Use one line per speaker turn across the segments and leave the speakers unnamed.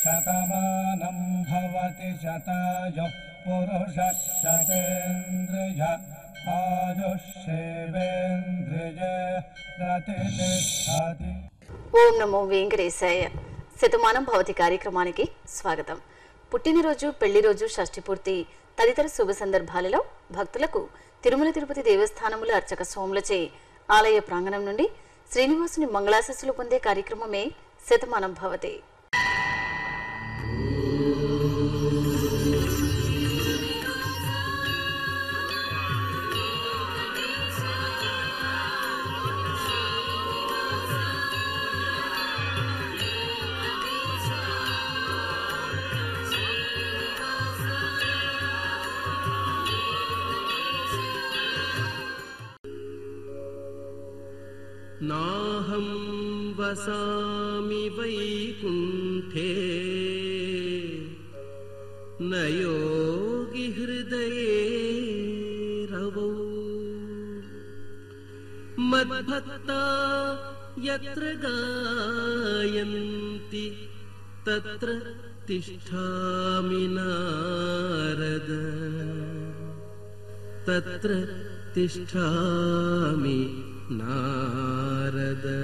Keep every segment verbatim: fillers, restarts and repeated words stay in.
శతమానంభవతి శతాయు పురుష శతేంద్రియ ఆయుష్యేవేంద్రియ ప్రతిష్టతి.
ఓం నమో వెంకటేశాయ. శతమానంభవతి కార్యక్రమానికి స్వాగతం. పుట్టినరోజు, పెళ్లి రోజు, షష్ఠి పూర్తి తదితర శుభ సందర్భాలలో భక్తులకు తిరుమల తిరుపతి దేవస్థానముల అర్చక స్వాములచే ఆలయ ప్రాంగణం నుండి శ్రీనివాసుని మంగళాశస్సులు పొందే కార్యక్రమమే శతమానంభవతి.
నాహం వసామి వైకుంఠే నయోగి హృదయే రవౌ మద్భక్తా యత్ర గాయంతి తత్ర తిష్ఠామి నారద తత్ర తిష్ఠామి నారద.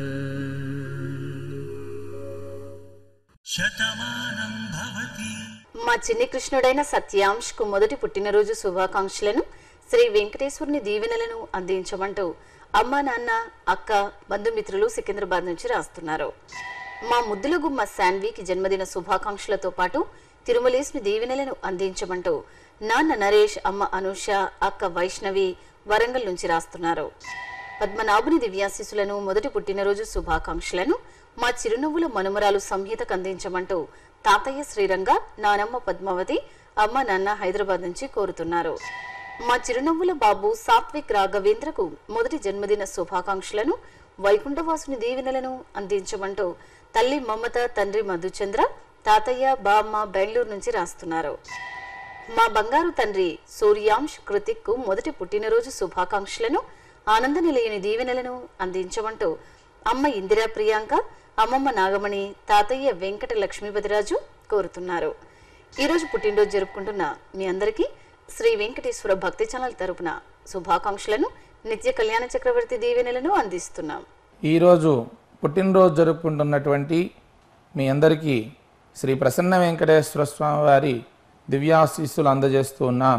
మా చిన్ని కృష్ణుడైన సత్యాంశ్ కు మొదటి పుట్టినరోజు శుభాకాంక్షలను, శ్రీ వెంకటేశ్వరుని దీవెనలను అందించమంటూ అమ్మ, నాన్న, అక్క, బంధుమిత్రులు సికింద్రాబాద్ నుంచి రాస్తున్నారు. మా ముద్దుల గుమ్మ శాన్వికి జన్మదిన శుభాకాంక్షలతో పాటు తిరుమలేశుని దీవెనలను అందించమంటూ నాన్న నరేష్, అమ్మ అనూష, అక్క వైష్ణవి వరంగల్ నుంచి రాస్తున్నారు. పద్మనాభుని దివ్యాశీసులను, మొదటి పుట్టినరోజు శుభాకాంక్షలను మా చిరునవ్వుల మనుమరాలు సంహితకు అందించమంటూ తాతయ్య శ్రీరంగ, నానమ్మ పద్మావతి, అమ్మ నాన్న హైదరాబాద్ నుంచి కోరుతున్నారు. మా చిరునవ్వుల బాబు సాత్విక్ రాఘవేంద్రకు మొదటి జన్మదిన శుభాకాంక్షలను, వైకుంఠవాసుని దీవెనలను అందించమంటూ తల్లి మమత, తండ్రి మధుచంద్ర, తాతయ్య, బామ్మ బెంగళూరు నుంచి రాస్తున్నారు. మా బంగారు తండ్రి సూర్యాంశ్ కృతిక్ కు మొదటి పుట్టినరోజు శుభాకాంక్షలను, ఆనంద నిలయని దీవెనలను అందించమంటూ అమ్మ ఇందిరా ప్రియాంక, అమ్మమ్మ నాగమణి, తాతయ్య వెంకట లక్ష్మీపతిరాజు కోరుతున్నారు. ఈరోజు పుట్టినరోజు జరుపుకుంటున్న మీ అందరికీ శ్రీ వెంకటేశ్వర భక్తి ఛానల్ తరపున శుభాకాంక్షలను, నిత్య కళ్యాణ చక్రవర్తి దీవెనలను అందిస్తున్నాం.
ఈరోజు పుట్టినరోజు జరుపుకుంటున్నటువంటి మీ అందరికీ శ్రీ ప్రసన్న వెంకటేశ్వర స్వామి వారి దివ్యాశీస్సులు అందజేస్తూ ఉన్నాం.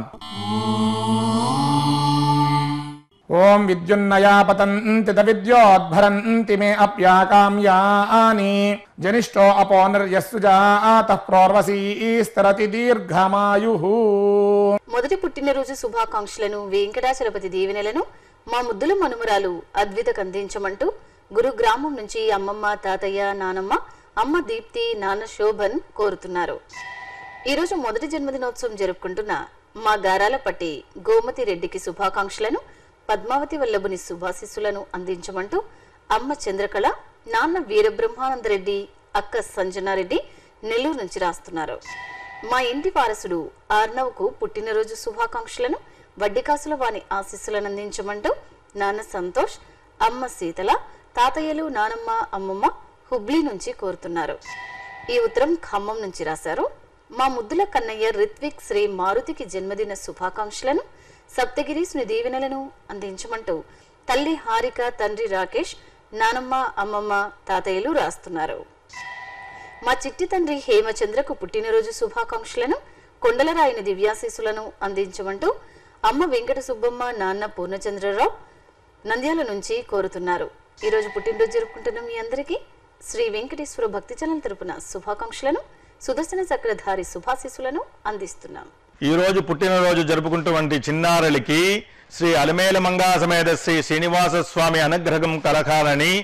ఓం విద్యున్నయా పతంతి విద్యోద్భరంతి మే అప్యాకామ్యాని జనిష్టో అపో నిర్యస్సుజాతః ప్రోర్వసీస్తరతి దీర్ఘమాయుః.
మొదటి పుట్టినరోజు శుభాకాంక్షలను, వెంకటాచలపతి దీవెనలను మా ముద్దుల మనుమరాలు అద్వితకు అందించమంటూ గురుగ్రామం నుంచి అమ్మమ్మ, తాతయ్య, నానమ్మ, అమ్మ దీప్తి, నాన్న శోభన్ కోరుతున్నారు. ఈరోజు మొదటి జన్మదినోత్సవం జరుపుకుంటున్న మా గారాలపట్టి గోమతి రెడ్డికి శుభాకాంక్షలను, పద్మావతి వల్లభుని శుభాశిస్సులను అందించమంటూ అమ్మ చంద్రకళ, నాన్న వీరబ్రహ్మానందరెడ్డి, అక్క సంజనారెడ్డి నెల్లూరు నుంచి రాస్తున్నారు. మా ఇంటి వారసుడు ఆర్నవ్కు పుట్టినరోజు శుభాకాంక్షలను, వడ్డికాసుల వాని ఆశీస్సులను అందించమంటూ నాన్న సంతోష్, అమ్మ శీతల, తాతయ్యలు, నానమ్మ, అమ్మమ్మ హుబ్లీ నుంచి కోరుతున్నారు. ఈ ఉత్తరం ఖమ్మం నుంచి రాశారు. మా ముద్దుల కన్నయ్య రిత్విక్ శ్రీ మారుతికి జన్మదిన శుభాకాంక్షలను, సప్తగిరీసుని దీవెనలను అందించమంటూ తల్లి హారిక, తండ్రి రాకేష్, నానమ్మ, అమ్మమ్మ, తాతయ్యలు రాస్తున్నారు. మా చిట్టి తండ్రి హేమచంద్రకు పుట్టినరోజు శుభాకాంక్షలను, కొండలరాయిని దివ్యాశీసులను అందించమంటూ అమ్మ వెంకట సుబ్బమ్మ, నాన్న పూర్ణచంద్రరావు నంద్యాల నుంచి కోరుతున్నారు. ఈరోజు పుట్టినరోజు జరుపుకుంటున్న మీ అందరికీ శ్రీ వెంకటేశ్వర భక్తి ఛానల్ తరపున శుభాకాంక్షలను, సుదర్శన చక్రధారి శుభాశీస్సులను అందిస్తున్నాం.
ఈ రోజు పుట్టినరోజు జరుపుకుంటున్నటువంటి చిన్నారులకి శ్రీ అలమేల మంగా సమేత శ్రీ శ్రీనివాస స్వామి అనుగ్రహం కలకాలని,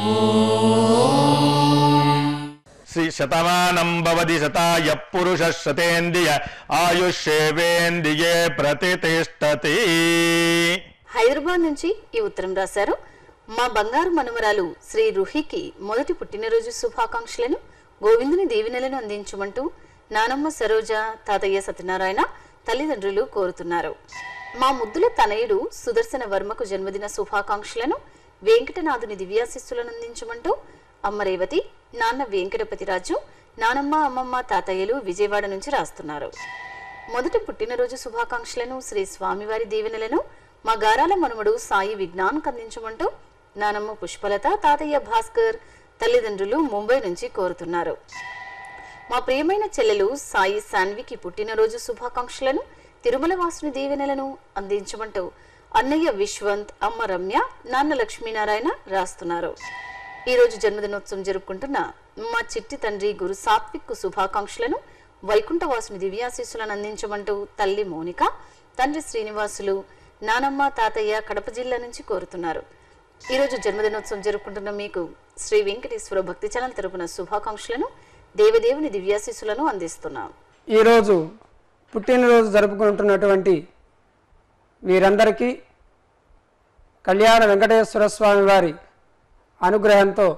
శ్రీ శతమానంభవతి శతాయ పురుష శతేంద్రియ ఆయుష్యేవేంద్రియే ప్రతిష్టతి.
హైదరాబాద్ నుంచి ఈ ఉత్తరం రాశారు. మా బంగారు మనుమరాలు శ్రీ రుహికి మొదటి పుట్టినరోజు శుభాకాంక్షలను, గోవిందుని దీవెనలను అందించమంటూ నానమ్మ సరోజ, తాతయ్య సత్యనారాయణ తల్లిదండ్రులు కోరుతున్నారు. మా ముద్దుల తనయుడు సుదర్శన వర్మకు జన్మదిన శుభాకాంక్షలను, వెంకటనాథుని దివ్యాశిస్సులను అందించమంటూ అమ్మ రేవతి, నాన్న వెంకటపతిరాజు, నానమ్మ అమ్మమ్మ తాతయ్యలు విజయవాడ నుంచి రాస్తున్నారు. మొదటి పుట్టినరోజు శుభాకాంక్షలను శ్రీ స్వామివారి దీవెనలను మా గారాల మనుమడు సాయి విజ్ఞాన్ అందించమంటూ నానమ్మ పుష్పలత, తాతయ్య భాస్కర్ తల్లిదండ్రులు ముంబై నుంచి కోరుతున్నారు. మా ప్రియమైన చెల్లెలు సాయి సాన్వికి పుట్టినరోజు శుభాకాంక్షలను తిరుమల వాసుని దీవెనలను అందించమంటూ అన్నయ్య విశ్వంత్, అమ్మ రమ్య, నాన్న లక్ష్మీనారాయణ రాస్తున్నారు. ఈరోజు జన్మదినోత్సవం జరుపుకుంటున్న మా చిట్టి తండ్రి గురు సాత్విక్ శుభాకాంక్షలను వైకుంఠవాసుని దివ్యాశీస్సులను అందించమంటూ తల్లి మోనిక, తండ్రి శ్రీనివాసులు, నానమ్మ తాతయ్య కడప జిల్లా నుంచి కోరుతున్నారు. ఈరోజు జన్మదినోత్సవం జరుపుకుంటున్న మీకు శ్రీ వెంకటేశ్వర భక్తి ఛానల్ తరపున శుభాకాంక్షలను దేవదేవుని దివ్యాశీస్సులను అందిస్తున్నాం.
ఈరోజు పుట్టినరోజు జరుపుకుంటున్నటువంటి వీరందరికీ కళ్యాణ వెంకటేశ్వర స్వామి వారి అనుగ్రహంతో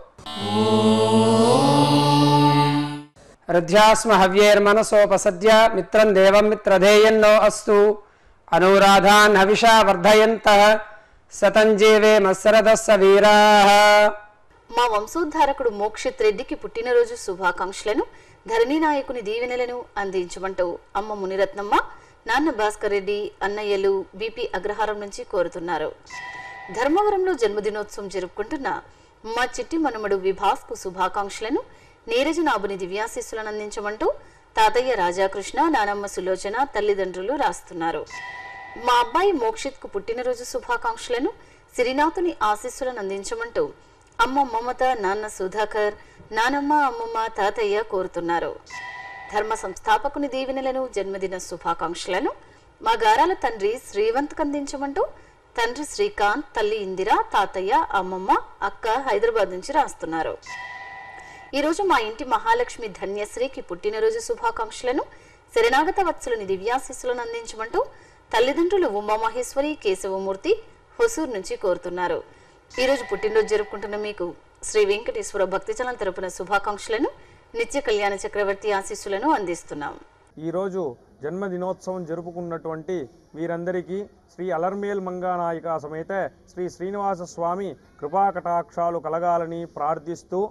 హృద్యాస్మ హవ్యేర్మనసోపసద్య మిత్రం దేవం మిత్రధేయన్నో అస్తు అనురాధాన్ హవిషా వర్ధయంతః సతంజీవే మత్సరదస్స వీరాః.
మా వంశోద్ధారకుడు మోక్షిత్ రెడ్డికి పుట్టినరోజు శుభాకాంక్షలను ధరణి నాయకుని దీవెనలను అందించమంటూ అమ్మ మునిరత్నమ్మ, నాన్న భాస్కర్ రెడ్డి, అన్నయ్యలు బీపీ అగ్రహారం నుంచి కోరుతున్నారు. ధర్మవరంలో జన్మదినోత్సవం జరుపుకుంటున్న మా చిట్టి మనుమడు విభాస్కు శుభాకాంక్షలను నీరజనాభుని దివ్యాశీస్సులను అందించమంటూ తాతయ్య రాజాకృష్ణ, నానమ్మ సులోచన తల్లిదండ్రులు రాస్తున్నారు. మా అబ్బాయి మోక్షిత్ కు పుట్టినరోజు శుభాకాంక్షలను సిరినాథుని ఆశీస్సులను అందించమంటూ అమ్మ మమత, నాన్న సుధాకర్, నానమ్మ అమ్మమ్మ తాతయ్య కోరుతున్నారు. ధర్మ సంస్థాపకుని దీవెనలను జన్మదిన శుభాకాంక్షలను మా గారాల తండ్రి శ్రీవంత్ అందించమంటూ తండ్రి శ్రీకాంత్, తల్లి ఇందిర, తాతయ్య, అమ్మమ్మ, అక్క హైదరాబాద్ నుంచి రాస్తున్నారు. ఈరోజు మా ఇంటి మహాలక్ష్మి ధన్యశ్రీకి పుట్టినరోజు శుభాకాంక్షలను శరణాగత వత్సలుని దివ్యాశీస్సులను అందించమంటూ తల్లిదండ్రులు ఉమామహేశ్వరి, కేశవమూర్తి హొసూర్ నుంచి కోరుతున్నారు. ఈరోజు పుట్టినరోజు జరుపుకుంటున్న మీకు శ్రీ వెంకటేశ్వర భక్తి ఛానల్ తరపున శుభాకాంక్షలను నిత్య కళ్యాణ చక్రవర్తి ఆశీస్సులను అందిస్తున్నాం.
ఈరోజు జన్మదినోత్సవం జరుపుకున్నటువంటి వీరందరికీ శ్రీ అలర్మేల్ మంగానాయిక సమేత శ్రీ శ్రీనివాస స్వామి కృపాకటాక్షాలు కలగాలని ప్రార్థిస్తూ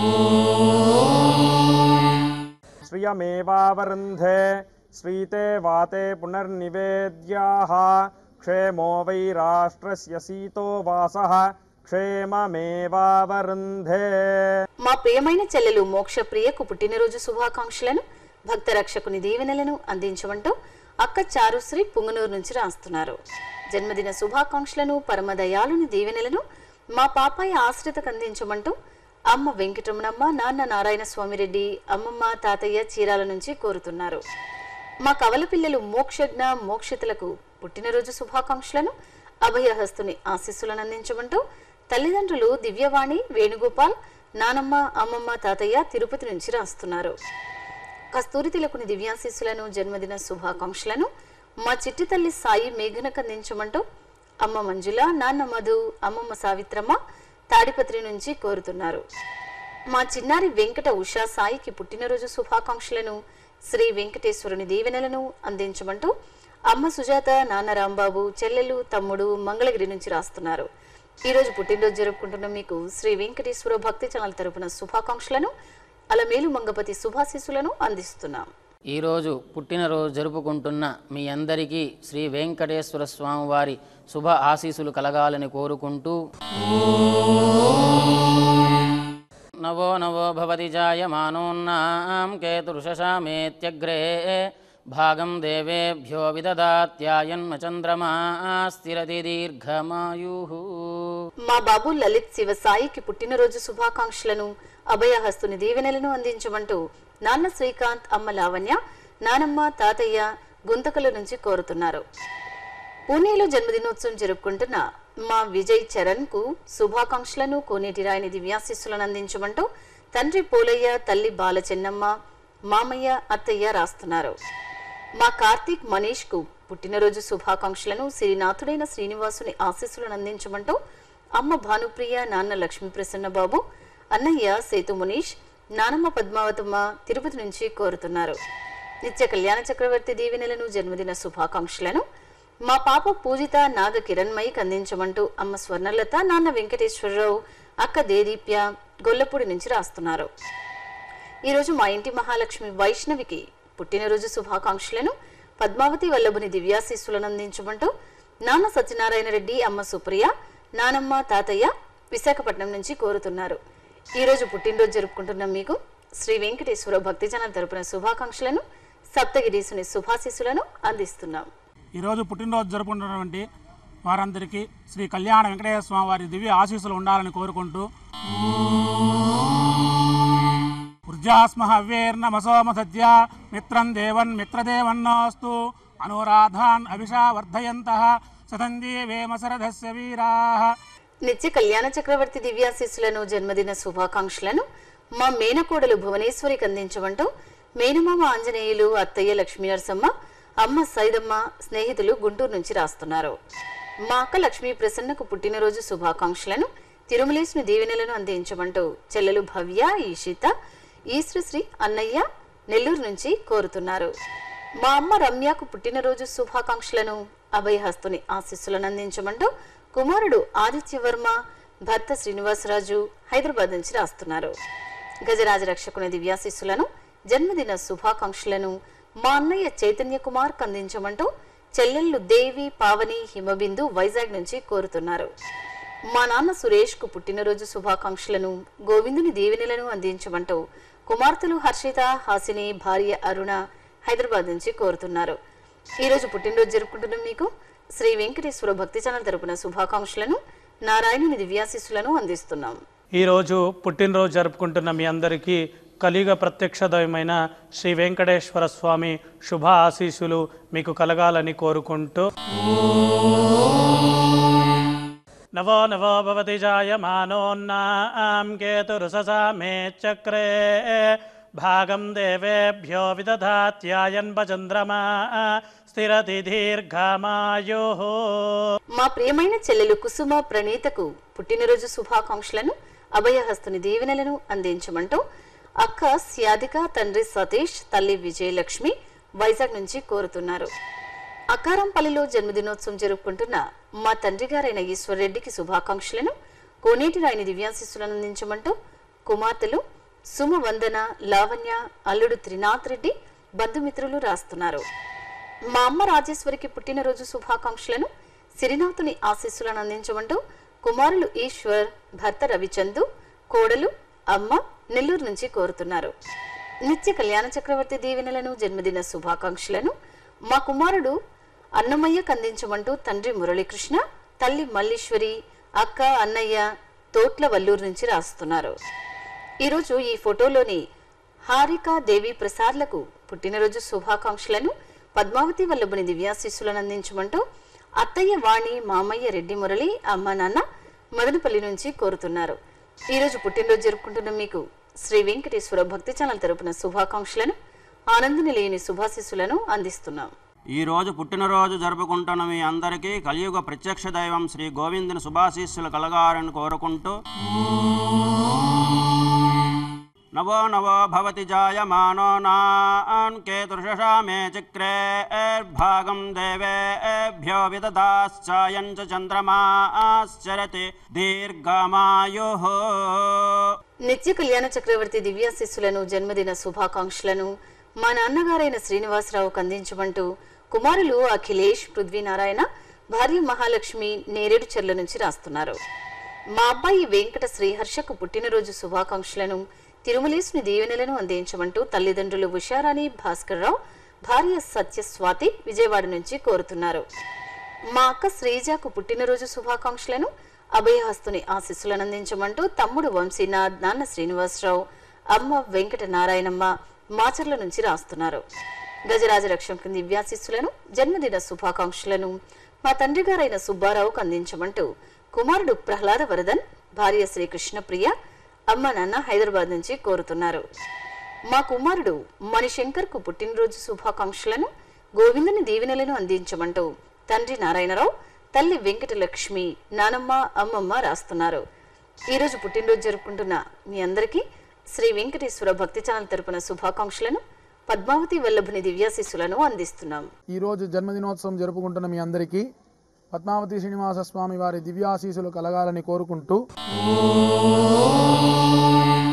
శ్రియమేవావరుంధే శ్రీతే వాతే పునర్నివేద్యాః క్షేమో వై రాష్ట్రస్య సీతో వాసః క్షేమమేవావరుంధే.
మా ప్రియమైన చెల్లెలు మోక్ష ప్రియకు పుట్టినరోజు శుభాకాంక్షలను భక్త రక్షకుని దీవెనలను అందించమంటూ అక్క చారుశ్రీ పుంగనూరు నుంచి రాస్తున్నారు. జన్మదిన శుభాకాంక్షలను పరమదయాలుని దీవెనలను మా పాపాయ ఆశ్రితకు అందించమంటూ అమ్మ వెంకటరమణమ్మ, నాన్న నారాయణ స్వామిరెడ్డి, అమ్మమ్మ తాతయ్య చీరాల నుంచి కోరుతున్నారు. మా కవల పిల్లలు మోక్షజ్ఞ మోక్షితులకు పుట్టినరోజు శుభాకాంక్షలను అభయహస్తుని ఆశీస్సులను అందించమంటూ తల్లిదండ్రులు దివ్యవాణి, వేణుగోపాల్, నానమ్మ అమ్మమ్మ తాతయ్య తిరుపతి నుంచి రాస్తున్నారు. కస్తూరి తిలకుని దివ్యాశీస్సులను జన్మదిన శుభాకాంక్షలను మా చిట్టి తల్లి సాయి మేఘనకు అందించమంటూ అమ్మ మంజుల, నాన్న మధు, అమ్మమ్మ సావిత్రమ్మ తాడిపత్రి నుంచి కోరుతున్నారు. మా చిన్నారి వెంకట ఉషా సాయికి పుట్టినరోజు శుభాకాంక్షలను శ్రీ వెంకటేశ్వరుని దీవెనలను అందించమంటూ అమ్మ సుజాత, నాన్న రాంబాబు, చెల్లెలు, తమ్ముడు మంగళగిరి నుంచి రాస్తున్నారు. ఈరోజు పుట్టినరోజు జరుపుకుంటున్న మీకు శ్రీ వెంకటేశ్వర భక్తి ఛానల్ తరపున శుభాకాంక్షలను అలమేలు మంగపతి శుభాశీస్సులను అందిస్తున్నాం.
ఈరోజు పుట్టినరోజు జరుపుకుంటున్న మీ అందరికీ శ్రీ వెంకటేశ్వర స్వామి వారి శుభ ఆశీస్సులు కలగాలని కోరుకుంటూ నవో నవో భవతి జాయమానోన్నాం కేతుర్షశామేత్యగ్రే భాగం దేవేభ్యో విదదాత్యాయన్మ చంద్రమా స్థిరతి దీర్ఘమాయుః.
మా బాబు లలిత్ శివసాయికి పుట్టినరోజు శుభాకాంక్షలను అభయహస్తుని దీవెనలను అందించమంటూ నాన్న శ్రీకాంత్, అమ్మ లావణ్య, నానమ్మ తాతయ్య గుంతకల నుంచి కోరుతున్నారు. పూణేలో జన్మదినోత్సవం జరుపుకుంటున్న మా విజయ్ చరణ్ కు శుభాకాంక్షలను కోనేటి రాయని దివ్యాశీస్సులను అందించమంటూ తండ్రి పోలయ్య, తల్లి బాల చెన్నమ్మ, మామయ్య, అత్తయ్య రాస్తున్నారు. మా కార్తీక్ మనీష్ కు పుట్టినరోజు శుభాకాంక్షలను శ్రీనాథుడైన శ్రీనివాసుని ఆశీస్సులను అందించమంటూ అమ్మ భానుప్రియ, నాన్న లక్ష్మీ ప్రసన్న బాబు, అన్నయ్య సేతు మునీష్, నానమ్మ పద్మావతమ్మ తిరుపతి నుంచి కోరుతున్నారు. నిత్య కళ్యాణ చక్రవర్తి దీవెనలను జన్మదిన శుభాకాంక్షలను మా పాప పూజిత నాగ కిరణ్మయికి అందించమంటూ అమ్మ స్వర్ణలత, నాన్న వెంకటేశ్వరరావు, అక్క దేదీప్య గొల్లపూడి నుంచి రాస్తున్నారు. ఈరోజు మా ఇంటి మహాలక్ష్మి వైష్ణవికి పుట్టినరోజు శుభాకాంక్షలను పద్మావతి వల్లభుని దివ్యాశీస్సులను అందించమంటూ నాన్న సత్యనారాయణ రెడ్డి, అమ్మ సుప్రియ, నానమ్మ, తాతయ్య విశాఖపట్నం నుంచి కోరుతున్నారు. ఈరోజు పుట్టినరోజు జరుపుకుంటున్న మీకు శ్రీ వెంకటేశ్వర భక్తి ఛానల్ తరపున శుభాకాంక్షలను, సప్తగిరీసుని శుభాశీస్సులను అందిస్తున్నాం.
ఈరోజు పుట్టినరోజు జరుపుకుంటున్నటువంటి వారందరికీ శ్రీ కళ్యాణ వెంకటేశ్వర స్వామి వారి దివ్య ఆశీస్సులు ఉండాలని కోరుకుంటూ ఉర్జాస్మ హవ్యేర్నమసోమ సద్య మిత్రం దేవన్ మిత్రదేవన్నోస్తు అనురాధాన్ అభిషా వర్ధయంతః సతంజీవేమసరథస్య వీరాః.
నిత్య కళ్యాణ చక్రవర్తి దివ్యాశీస్సులను, జన్మదిన శుభాకాంక్షలను మా మేనకోడలు భువనేశ్వరికి అందించమంటూ మేనమామ ఆంజనేయులు, అత్తయ్య లక్ష్మీ నరసమ్మ, అమ్మ సైదమ్మ స్నేహితులు గుంటూరు నుంచి రాస్తున్నారు. మా అక్క లక్ష్మీ ప్రసన్నకు పుట్టినరోజు శుభాకాంక్షలను, తిరుమలేశ్వరి దీవెనలను అందించమంటూ చెల్లెలు భవ్య, ఈషిత, ఈశ్వశ్రీ, అన్నయ్య నెల్లూరు నుంచి కోరుతున్నారు. మా అమ్మ రమ్యకు పుట్టినరోజు శుభాకాంక్షలను, అభయహస్తుని ఆశీస్సులను అందించమంటూ కుమారుడు ఆదిత్యవర్మ, భర్త శ్రీనివాసరాజు హైదరాబాద్ నుంచి రాస్తున్నారు. గజరాజ రక్షకుని దివ్యాశీస్సులను, జన్మదిన శుభాకాంక్షలను మా అన్నయ్య చైతన్య కుమార్ అందించమంటూ చెల్లెళ్ళు దేవి, పావని, హిమబిందు వైజాగ్ నుంచి కోరుతున్నారు. మా నాన్న సురేష్ కు పుట్టినరోజు శుభాకాంక్షలను, గోవిందుని దీవెనలను అందించమంటూ కుమార్తెలు హర్షిత, హాసిని, భార్య అరుణ హైదరాబాద్ నుంచి కోరుతున్నారు. ఈరోజు పుట్టినరోజు జరుపుకుంటున్న మీకు శ్రీ వెంకటేశ్వర భక్తి ఛానల్ తరపున శుభాకాంక్షలను, నారాయణుని దివ్యాశీస్సులను అందిస్తున్నాం.
ఈరోజు పుట్టినరోజు జరుపుకుంటున్న మీ అందరికీ కలియుగ ప్రత్యక్ష దైవమైన శ్రీ వెంకటేశ్వర స్వామి శుభ ఆశీస్సులు మీకు కలగాలని కోరుకుంటూ నవో నవో భవతి జాయమానోన్నాం కేతురుససా మే చక్రే భాగం దేవేభ్యో విదధాత్యాయన్భచంద్రమా స్థిరతి దీర్ఘమాయో.
మా ప్రియమైన చెల్లెలు కుసుమ ప్రణీతకు పుట్టినరోజు శుభాకాంక్షలను, అభయహస్తుని దీవెనలను అందించమంటూ అక్క స్యాదిక, తండ్రి సతీష్, తల్లి విజయలక్ష్మి వైజాగ్ నుంచి కోరుతున్నారు. అకారంపల్లిలో జన్మదినోత్సవం జరుపుకుంటున్న మా తండ్రి గారైన ఈశ్వర్రెడ్డికి శుభాకాంక్షలను, కోనేటి రాయిని దివ్యాశీస్సులను అందించమంటూ కుమార్తెలు సుమ, వందన, లావణ్య, అల్లుడు త్రినాథ్ రెడ్డి బంధుమిత్రులు రాస్తున్నారు. మా అమ్మ రాజేశ్వరికి పుట్టినరోజు శుభాకాంక్షలను, సిరినాథుని ఆశీస్సులను అందించమంటూ కుమారులు ఈశ్వర్, భర్త రవిచందు, కోడలు అమ్మ నెల్లూరు నుంచి కోరుతున్నారు. నిత్య కళ్యాణ చక్రవర్తి దీవెనలను, జన్మదిన శుభాకాంక్షలను మా కుమారుడు అన్నమయ్యకు అందించమంటూ తండ్రి మురళీకృష్ణ, తల్లి మల్లీశ్వరి, అక్క, అన్నయ్య తోట్ల వల్లూరు నుంచి రాస్తున్నారు. ఈరోజు ఈ ఫోటోలోని హారిక, దేవి ప్రసాద్లకు పుట్టినరోజు శుభాకాంక్షలను, పద్మావతి వల్లభుని దివ్యాశీస్సులను అందించమంటూ అత్తయ్య వాణి, మామయ్య రెడ్డి మురళి, అమ్మ నాన్న మదనపల్లి నుంచి కోరుతున్నారు. ఈరోజు పుట్టినరోజు జరుపుకుంటున్న మీకు శ్రీ వెంకటేశ్వర భక్తి ఛానల్ తరపున శుభాకాంక్షలను, ఆనందని లేని శుభాశీస్సులను అందిస్తున్నాం.
ఈ రోజు పుట్టినరోజు జరుపుకుంటున్న మీ అందరికీ కలియుగ ప్రత్యక్ష దైవం శ్రీ గోవిందుని శుభాశీస్సులు కలగాలని కోరుకుంటూ నవో నవో భవతి జాయమానో నాన్ కేతుర్షషా మే చక్రే భాగం దేవేభ్యో విదధాశ్చాయం చ చంద్రమాశ్చరతి దీర్ఘమాయుః.
నిత్య కళ్యాణ చక్రవర్తి దివ్యాశీస్సులను, జన్మదిన శుభాకాంక్షలను మా నాన్నగారైన శ్రీనివాసరావుకు అందించమంటూ కుమారులు అఖిలేష్, పృథ్వీనారాయణ, భార్య మహాలక్ష్మి నేరేడు చెర్ల నుంచి రాస్తున్నారు. మా అబ్బాయి వెంకట శ్రీహర్షకు పుట్టినరోజు శుభాకాంక్షలను, తిరుమలేశ్వరి దీవెనలను అందించమంటూ తల్లిదండ్రులు ఉషారాణి, భాస్కర్రావు, భార్య సత్యస్వాతి విజయవాడ నుంచి కోరుతున్నారు. మా అక్క శ్రీజాకు పుట్టినరోజు శుభాకాంక్షలను, అభయహస్తుని ఆశీస్సులను అందించమంటూ తమ్ముడు వంశీనాథ్, నాన్న శ్రీనివాసరావు, అమ్మ వెంకట నారాయణమ్మ మాచర్ల నుంచి రాస్తున్నారు. గజరాజ రక్షకుని దివ్యాశీస్సులను, జన్మదిన శుభాకాంక్షలను మా తండ్రి గారైన సుబ్బారావుకు అందించమంటూ కుమారుడు ప్రహ్లాద వరదన్, భార్య శ్రీకృష్ణ ప్రియ, అమ్మ నాన్న హైదరాబాద్ నుంచి కోరుతున్నారు. మా కుమారుడు మణిశంకర్ కు పుట్టినరోజు శుభాకాంక్షలను, గోవిందుని దీవెనలను అందించమంటూ తండ్రి నారాయణరావు, తల్లి వెంకటలక్ష్మి, నానమ్మ, అమ్మమ్మ రాస్తున్నారు. ఈరోజు పుట్టినరోజు జరుపుకుంటున్న మీ అందరికీ శ్రీ వెంకటేశ్వర భక్తి ఛానల్ తరపున శుభాకాంక్షలను, పద్మావతి వల్లభుని దివ్యాశీస్సులను అందిస్తున్నాం.
ఈరోజు జన్మదినోత్సవం జరుపుకుంటున్న మీ అందరికీ పద్మావతి శ్రీనివాస స్వామి వారి దివ్యాశీస్సులు కలగాలని కోరుకుంటూ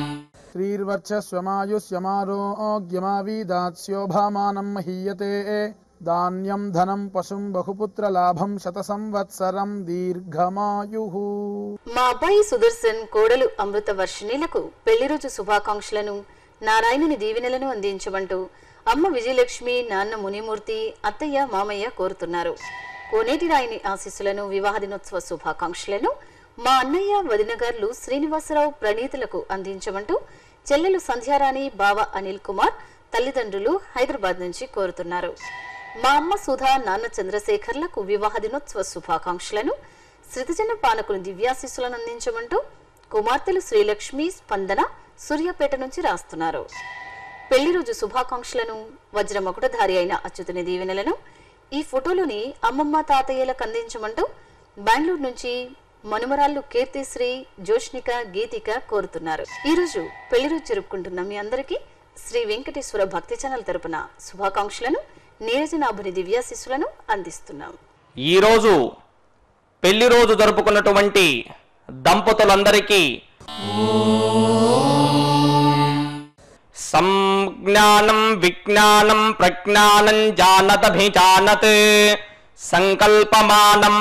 శ్రీర్వర్చస్వమాయుష్యమారోగ్యమావీదాస్యోభామానం మహీయతే ధాన్యం ధనం పశుం బహుపుత్ర లాభం శత సంవత్సరం దీర్ఘమాయుః.
మా అబ్బాయి సుదర్శన్ కోడలు అమృత వర్షిణీలకు పెళ్లి రోజు శుభాకాంక్షలను నారాయణుని దీవెనలను అందించమంటూ అమ్మ విజయలక్ష్మి, నాన్న మునిమూర్తి, అత్తయ్య మామయ్య కోరుతున్నారు. కోనేటి రాయిని ఆశీస్సులను, వివాహ దినోత్సవ శుభాకాంక్షలను మా అన్నయ్య వదినగారులు శ్రీనివాసరావు ప్రణీతులకు అందించమంటూ చెల్లెలు సంధ్యారాణి, బావ అనిల్ కుమార్ తల్లిదండ్రులు హైదరాబాద్ నుంచి కోరుతున్నారు. మా అమ్మ సుధా, నాన్న చంద్రశేఖర్లకు వివాహ దినోత్సవ శుభాకాంక్షలను, శృతిజన పానకుని దివ్యాశీస్సులను అందించమంటూ కుమార్తెలు శ్రీలక్ష్మి, స్పందన సూర్యాపేట నుంచి రాస్తున్నారు. పెళ్లి రోజు శుభాకాంక్షలను, వజ్ర మకుటధారి అయిన అచ్యుతుని దీవెనలను ఈ ఫోటోలోని అమ్మమ్మ తాతయ్యలకు అందించమంటూ బెంగళూరు నుంచి మనుమరాళ్ళు కీర్తిశ్రీ, జోష్నిక, గీతిక కోరుతున్నారు. ఈ రోజు పెళ్లి రోజు జరుపుకుంటున్న మీ అందరికీ శ్రీ వెంకటేశ్వర భక్తి ఛానల్ తరపున శుభాకాంక్షలను, నీరజనాభుని దివ్యాశీస్సులను అందిస్తున్నాం.
ఈ రోజు పెళ్లి రోజు జరుపుకున్నటువంటి దంపతులందరికీ సంజ్ఞానం విజ్ఞానం ప్రజ్ఞానం జానదభిజానత్ సంకల్పమానం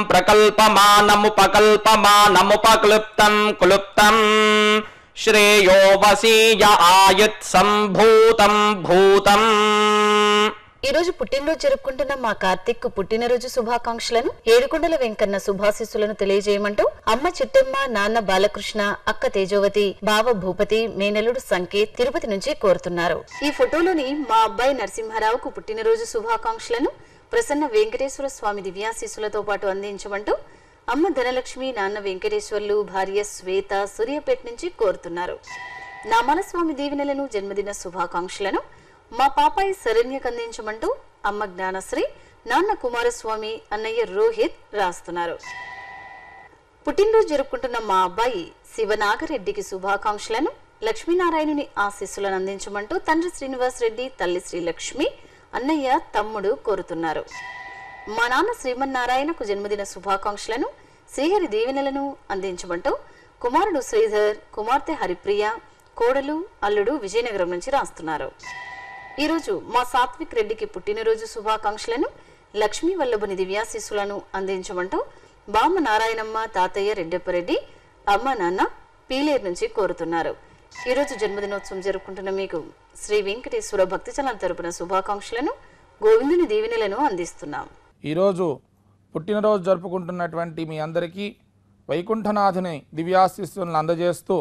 ప్రకల్పమానముపకల్పమానముపక్లుప్తం క్లుప్తం శ్రేయో వసీయ ఆయుత్ సంభూతం భూతం.
ఈ రోజు పుట్టినరోజు జరుపుకుంటున్న మా కార్తిక్ పుట్టినరోజు శుభాకాంక్షలను, ఏడుకొండల వెంకన్న శుభాశీస్సులను తెలియజేయమంటూ అమ్మ చిట్టమ్మ, నాన్న బాలకృష్ణ, అక్క తేజోవతి, బావ భూపతి, మేనలుడు సంకేత్ తిరుపతి నుంచి కోరుతున్నారు. ఈ ఫోటోలోని మా అబ్బాయి నరసింహారావుకు పుట్టినరోజు శుభాకాంక్షలను, ప్రసన్న వెంకటేశ్వర స్వామి దివ్యాశీస్సులతో పాటు అందించమంటూ అమ్మ ధనలక్ష్మి, నాన్న వెంకటేశ్వర్లు, భార్య శ్వేత సూర్యాపేట నుంచి కోరుతున్నారు. నామానస్వామి దీవెనలను, జన్మదిన శుభాకాంక్షలను మా పాపాయి శరణ్యకు అందించమంటూ అమ్మ జ్ఞానశ్రీ, నాన్న కుమారస్వామి, అన్నయ్య రోహిత్ రాస్తున్నారు. పుట్టినరోజు జరుపుకుంటున్న మా అబ్బాయి శివనాగరెడ్డికి శుభాకాంక్షలను, లక్ష్మీనారాయణుని ఆశీస్సులను అందించమంటూ తండ్రి శ్రీనివాస్ రెడ్డి, తల్లి శ్రీలక్ష్మి, అన్నయ్య, తమ్ముడు కోరుతున్నారు. మా నాన్న శ్రీమన్నారాయణకు జన్మదిన శుభాకాంక్షలను, శ్రీహరి దీవెనలను అందించమంటూ కుమారుడు శ్రీధర్, కుమార్తె హరిప్రియ, కోడలు, అల్లుడు విజయనగరం నుంచి రాస్తున్నారు. ఈరోజు మా సాత్విక్ రెడ్డికి పుట్టినరోజు శుభాకాంక్షలను, లక్ష్మీ వల్లభుని దివ్యాశీస్సులను అందించమంటూ బామ్మ నారాయణమ్మ, తాతయ్య రెడ్డప్పరెడ్డి, అమ్మ నాన్న పీలేరు నుంచి కోరుతున్నారు. ఈరోజు జన్మదినోత్సవం జరుపుకుంటున్న మీకు శ్రీ వెంకటేశ్వర భక్తి ఛానల్ తరపున శుభాకాంక్షలను, గోవిందుని దీవెనలను అందిస్తున్నాం.
ఈరోజు పుట్టినరోజు జరుపుకుంటున్నటువంటి మీ అందరికీ వైకుంఠనాథుని దివ్యాశీస్సులను అందజేస్తూ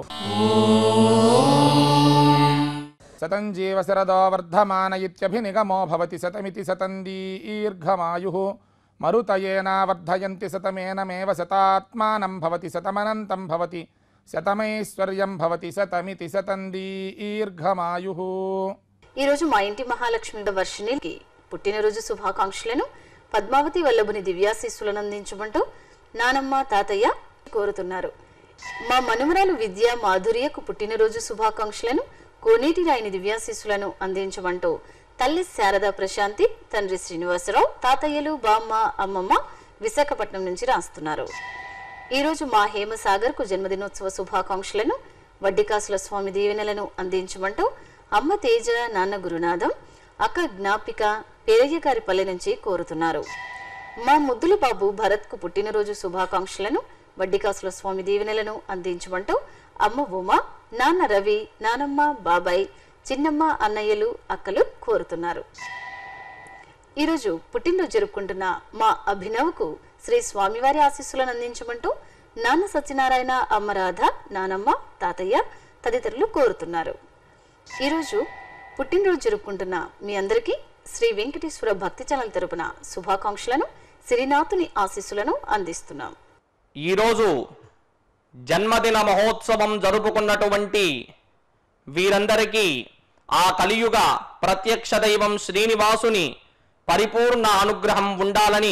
శతం జీవ శరదో వర్ధమాన ఇత్యభినిగమో భవతి శతమితి శతం దీర్ఘమాయుః మరుతయేనా వర్ధయంతి శతమేనమేవ శతాత్మానం భవతి శతమనంతం భవతి శతమైశ్వర్యం భవతి శతమితి శతం దీర్ఘమాయుః.
ఈరోజు మా ఇంటి మహాలక్ష్మి వర్షిణికి పుట్టినరోజు శుభాకాంక్షలను, పద్మావతి వల్లభుని దివ్యాశీస్సులను అందించమంటూ నానమ్మ, తాతయ్య కోరుతున్నారు. మా మనుమరాలు విద్య మాధుర్యకు పుట్టినరోజు శుభాకాంక్షలను, కోనేటి రాయిని దివ్యాశీస్సులను అందించమంటూ తల్లి శారద ప్రశాంతి, తండ్రి శ్రీనివాసరావు, తాతయ్యలు, బామ్మ, అమ్మమ్మ విశాఖపట్నం నుంచి రాస్తున్నారు. ఈరోజు మా హేమసాగర్ కు జన్మదినోత్సవ శుభాకాంక్షలను, వడ్డికాసుల స్వామి దీవెనలను అందించమంటూ అమ్మ తేజ, నాన్న గురునాథం, అక్క జ్ఞాపిక పేరయ్య గారి పల్లె నుంచి కోరుతున్నారు. మా ముద్దుల బాబు భరత్ కు పుట్టినరోజు శుభాకాంక్షలను, వడ్డికాసుల స్వామి దీవెనలను అందించమంటూ అమ్మ ఉమ, నాన్న రవి, నానమ్మ, బాబాయ్, చిన్నమ్మ, అన్నయ్యలు, అక్కలు కోరుతున్నారు. ఈరోజు పుట్టినరోజు జరుపుకుంటున్న మా అభినవ్కు శ్రీ స్వామివారి ఆశీస్సులను అందించమంటూ నాన్న సత్యనారాయణ, అమ్మ రాధ, నానమ్మ, తాతయ్య తదితరులు కోరుతున్నారు. ఈరోజు పుట్టినరోజు జరుపుకుంటున్న మీ అందరికీ శ్రీ వెంకటేశ్వర భక్తి ఛానల్ తరపున శుభాకాంక్షలను, శ్రీనాథుని ఆశీస్సులను అందిస్తున్నాం.
ఈరోజు జన్మదిన మహోత్సవం జరుపుకున్నటువంటి వీరందరికీ ఆ కలియుగ ప్రత్యక్ష దైవం శ్రీనివాసుని పరిపూర్ణ అనుగ్రహం ఉండాలని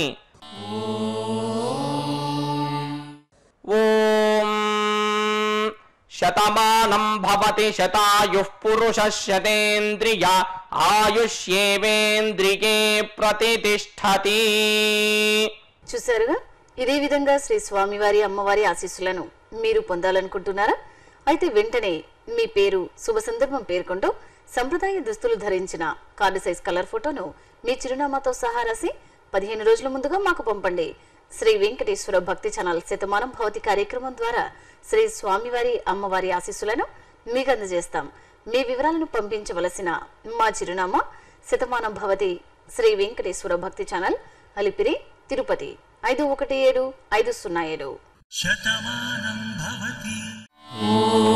ఓం శతమానం భవతి శతాయుః పురుషః శతేంద్రియ ఆయుష్యేవేంద్రియే ప్రతిష్ఠతి.
చూసారుగా, ఇదే విధంగా శ్రీ స్వామివారి, అమ్మవారి ఆశీస్సులను మీరు పొందాలనుకుంటున్నారా? అయితే వెంటనే మీ పేరు, శుభ సందర్భం పేర్కొంటూ సంప్రదాయ దుస్తులు ధరించిన కార్డు సైజ్ కలర్ ఫోటోను మీ చిరునామాతో సహా రాసి పదిహేను రోజుల ముందుగా మాకు పంపండి. శ్రీ వెంకటేశ్వర భక్తి ఛానల్ శతమానంభవతి కార్యక్రమం ద్వారా శ్రీ స్వామివారి అమ్మవారి ఆశీస్సులను మీకు అందజేస్తాం. మీ వివరాలను పంపించవలసిన మా చిరునామా శతమానంభవతి శ్రీ వెంకటేశ్వర భక్తి ఛానల్, అలిపిరి, తిరుపతి ఐదు ఒకటి ఏడు ఐదు సున్నా ఏడు.
శతమానం భవతి.